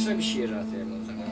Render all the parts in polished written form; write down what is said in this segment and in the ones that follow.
kısa bir şiir atayım o zaman.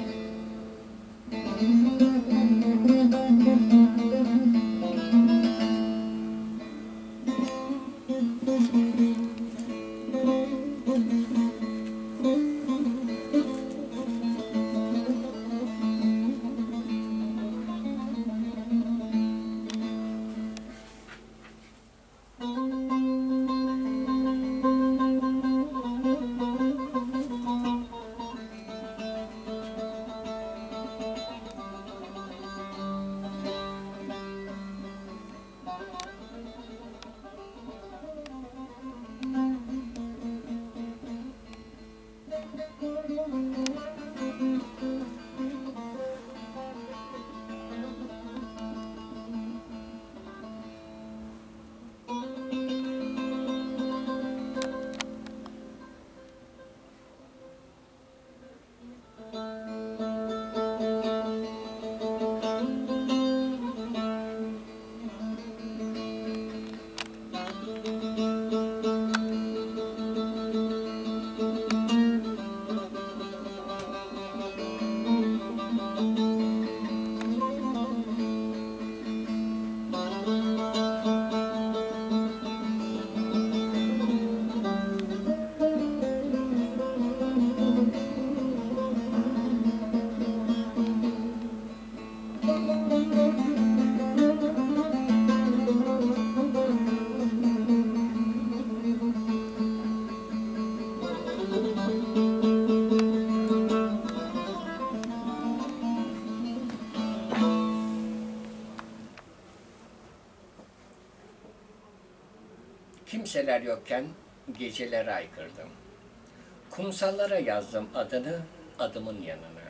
Kimseler yokken gecelere aykırdım. Kumsallara yazdım adını, adımın yanına.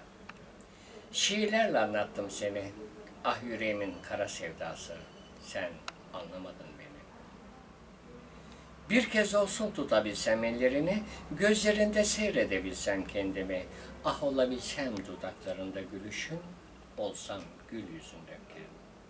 Şiirlerle anlattım seni, ah yüreğimin kara sevdası, sen anlamadın beni. Bir kez olsun tutabilsem ellerini, gözlerinde seyredebilsem kendimi, ah olabilsem dudaklarında gülüşün, olsam gül yüzündeyken.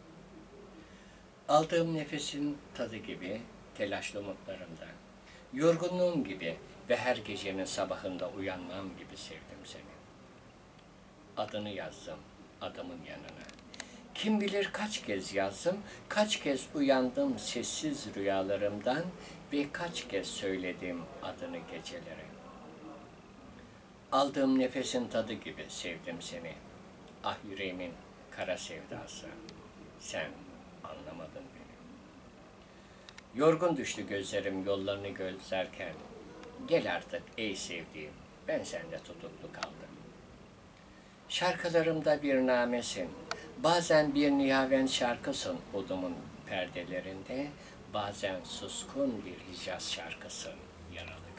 Aldığım nefesin tadı gibi, telaşlı umutlarımda, yorgunluğum gibi ve her gecenin sabahında uyanmam gibi sevdim seni. Adını yazdım adamın yanına. Kim bilir kaç kez yazdım, kaç kez uyandım sessiz rüyalarımdan ve kaç kez söyledim adını gecelere. Aldığım nefesin tadı gibi sevdim seni. Ah yüreğimin kara sevdası, sen anlamadın beni. Yorgun düştü gözlerim yollarını gözlerken, gel artık ey sevdiğim, ben sende tutuklu kaldım. Şarkılarımda bir namesin, bazen bir nihaven şarkısın odumun perdelerinde, bazen suskun bir Hicaz şarkısın yaralı.